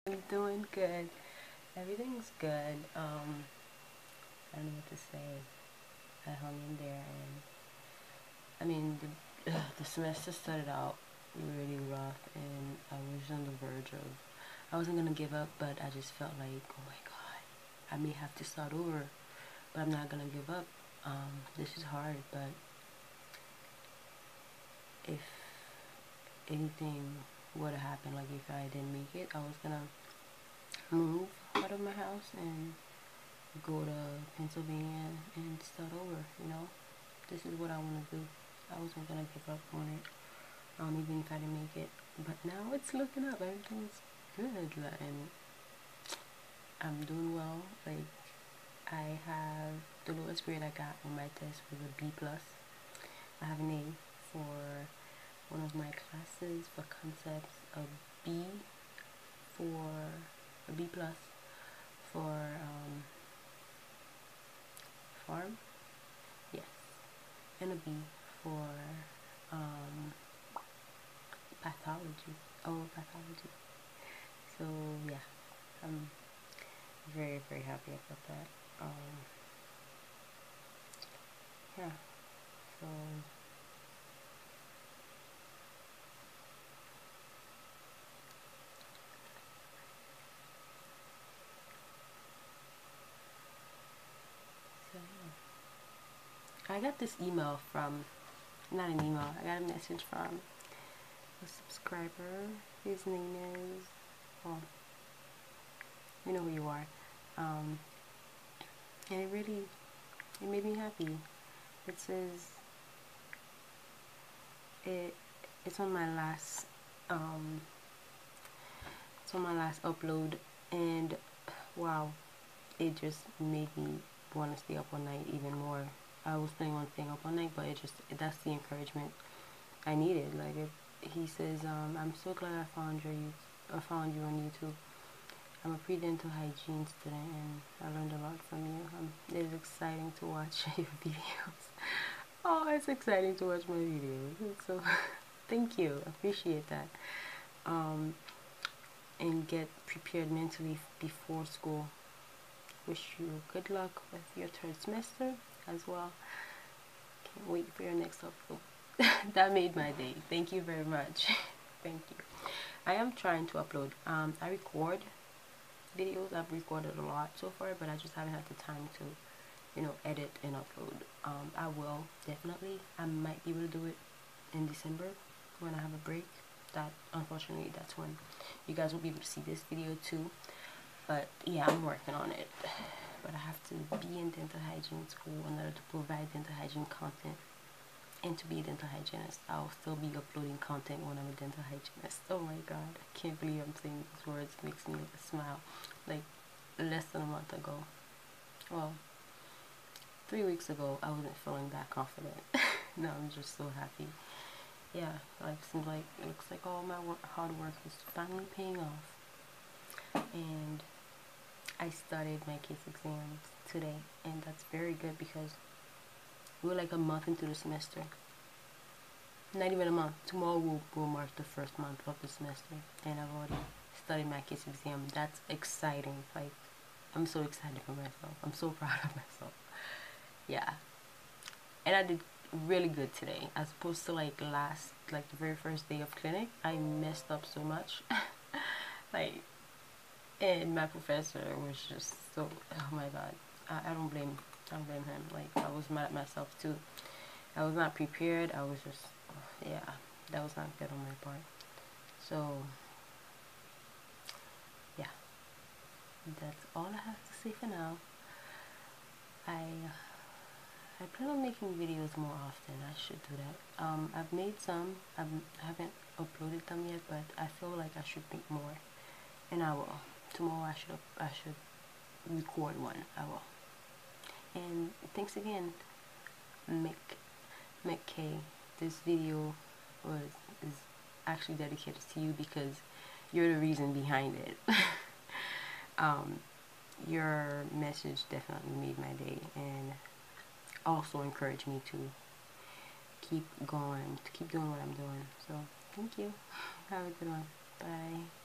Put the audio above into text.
I'm doing good. Everything's good. I don't know what to say. I hung in there, and I mean, the semester started out really rough, and I was on the verge of. I wasn't gonna give up, but I just felt like, oh my god, I may have to start over, but I'm not gonna give up. This is hard, but if anything would have happened, like if I didn't make it, I was gonna move out of my house and go to Pennsylvania and start over, you know. This is what I want to do. I wasn't going to give up on it, even if I didn't make it. But now it's looking up. Everything's good. And I'm doing well. Like, I have the lowest grade I got on my test was a B+. I have an A for one of my classes for concepts, a B for a B+ for farm. Yes. And a B for um, pathology. Oh, pathology. So yeah, I'm very very happy about that. Yeah. So so yeah. I got this email from not an email. I got a message from a subscriber. His name is well, you know who you are. Um, and it made me happy. It says it it's on my last um it's on my last upload, and wow, it just made me want to stay up all night even more. I was planning on staying up all night, but that's the encouragement I needed. Like he says, I'm so glad I found you on YouTube. I'm a pre-dental hygiene student, and I learned a lot from you. It is exciting to watch your videos. Oh, it's exciting to watch my videos. So, thank you. Appreciate that. Um, and get prepared mentally before school. Wish you good luck with your third semester as well. Can't wait for your next upload. That made my day. Thank you very much. Thank you. I am trying to upload. I record videos. I've recorded a lot so far, but I just haven't had the time to, edit and upload. I will definitely. I might be able to do it in December when I have a break. That unfortunately, that's when you guys will be able to see this video too. But yeah, I'm working on it. But I have to be in dental hygiene school in order to provide dental hygiene content. And to be a dental hygienist, I'll still be uploading content when I'm a dental hygienist. Oh my god, I can't believe I'm saying these words. It makes me smile. Like, less than a month ago. Well, 3 weeks ago, I wasn't feeling that confident. Now I'm just so happy. Yeah, like, seems like, it looks like all my hard work is finally paying off. And I started my case exams today, and that's very good because we're like a month into the semester. Not even a month. Tomorrow will mark the first month of the semester, and I've already studied my case exam. That's exciting. Like, I'm so excited for myself. I'm so proud of myself. Yeah. And I did really good today. As opposed to like the very first day of clinic, I messed up so much. Like, and my professor was just so, oh my god. I don't blame him. Like, I was mad at myself too. I was not prepared. I was just, yeah, that was not good on my part. So, yeah, that's all I have to say for now. I I plan on making videos more often. I should do that. I've made some. I haven't uploaded them yet, but I feel like I should make more, and I will. Tomorrow I should record one. I will. And thanks again, McKay. This video is actually dedicated to you because you're the reason behind it. um, your message definitely made my day and also encouraged me to keep going, to keep doing what I'm doing. So thank you. Have a good one. Bye.